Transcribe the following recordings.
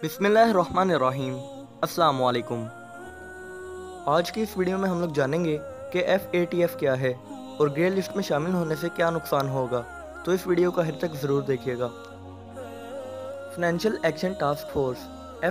बिस्मिल्लाहिर्रहमानिर्रहीम। अस्सलाम वालेकुम। आज की इस वीडियो में हम लोग जानेंगे कि FATF क्या है और ग्रे लिस्ट में शामिल होने से क्या नुकसान होगा, तो इस वीडियो को आखिर तक ज़रूर देखिएगा। Financial action task force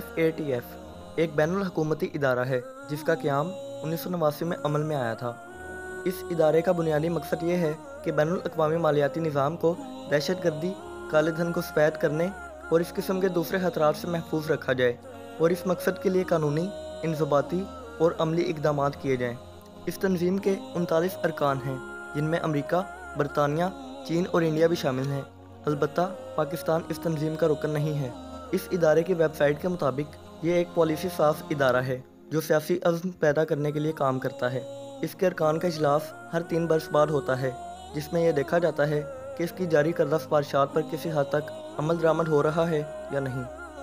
FATF एक बैनुल हुकूमती इदारा है जिसका क़याम 1989 में अमल में आया था। इस इदारे का बुनियादी मकसद ये है कि बैनुल अक़वामी मालियाती निज़ाम को दहशतगर्दी, काले धन को सफ़ेद करने और इस किस्म के दूसरे खतरात से महफूज रखा जाए और इस मकसद के लिए कानूनी, इंज़बाती और अमली इक़दामात किए जाएँ। इस तंजीम के 39 अरकान हैं जिनमें अमरीका, बरतानिया, चीन और इंडिया भी शामिल हैं। अलबत्ता पाकिस्तान इस तंजीम का रुकन नहीं है। इस इदारे की वेबसाइट के मुताबिक ये एक पॉलिसी साफ इदारा है जो सियासी अज़्म पैदा करने के लिए काम करता है। इसके अरकान का इजलास हर 3 बरस बाद होता है जिसमें यह देखा जाता है कि इसकी जारी करदा सिफारिशात पर किसी हद तक अमल दरामद हो रहा है या नहीं।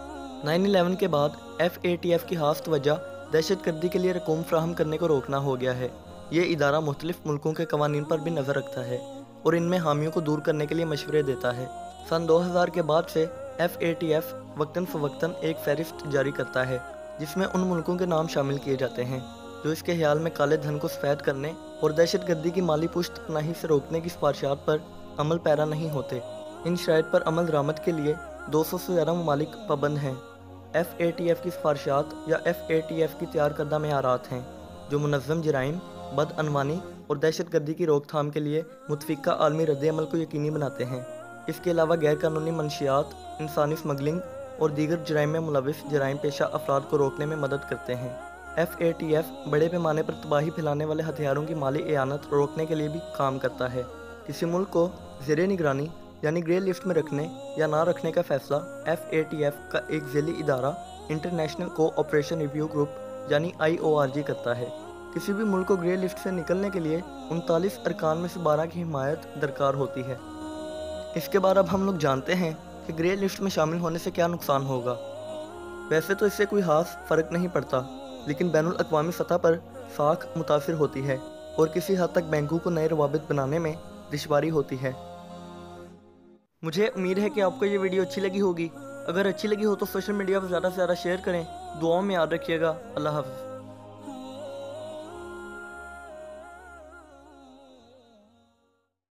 9/11 के बाद FATF की खास तवज्जो दहशतगर्दी के लिए रकूम फ्राहम करने को रोकना हो गया है। ये इदारा मुख्तलिफ मुल्कों के कवानीन पर भी नज़र रखता है और इनमें हामियों को दूर करने के लिए मशवरे देता है। सन 2000 के बाद से FATF वक्तन फ़वक्तन एक फहरिस्त जारी करता है जिसमें उन मुल्कों के नाम शामिल किए जाते हैं जो इसके ख्याल में काले धन को सफ़ेद करने और दहशतगर्दी की माली पुश्त पनाही से रोकने की सिफारिशात पर अमल पैरा नहीं होते। इन शराइत पर अमल दरामद के लिए 200 से ज़्यादा ममालिक पाबंद हैं। FATF की सिफारिशात या FATF की तैयार करदा मेयारात हैं जो मुनज़्ज़म जराइम, बदअनवानी और दहशतगर्दी की रोकथाम के लिए मुतफ़िक़ा आलमी रद्द-ए-अमल को यकीनी बनाते हैं। इसके अलावा गैर कानूनी मनशियात, इंसानी स्मगलिंग और दीगर जराइम में मुलविस जराइम पेशा अफराद को रोकने में मदद करते हैं। FATF बड़े पैमाने पर तबाही फैलाने वाले हथियारों की माली एआनत रोकने के लिए भी काम करता है। किसी मुल्क को ज़ेरे निगरानी यानी ग्रे लिस्ट में रखने या ना रखने का फैसला FATF का एक ज़ेली इदारा इंटरनेशनल कोऑपरेशन रिव्यू ग्रुप यानी IORG करता है। किसी भी मुल्क को ग्रे लिस्ट से निकलने के लिए 39 अरकान में से 12 की हिमायत दरकार होती है। इसके बाद अब हम लोग जानते हैं कि ग्रे लिस्ट में शामिल होने से क्या नुकसान होगा। वैसे तो इससे कोई खास फ़र्क नहीं पड़ता, लेकिन बैनुल अक़वामी सतह पर साख मुतासिर होती है और किसी हद तक बैंकों को नए रवाबित बनाने में दुश्वारी होती है। मुझे उम्मीद है कि आपको ये वीडियो अच्छी लगी होगी। अगर अच्छी लगी हो तो सोशल मीडिया पर ज़्यादा से ज़्यादा शेयर करें। दुआओं में याद रखिएगा। अल्लाह हाफ़िज़।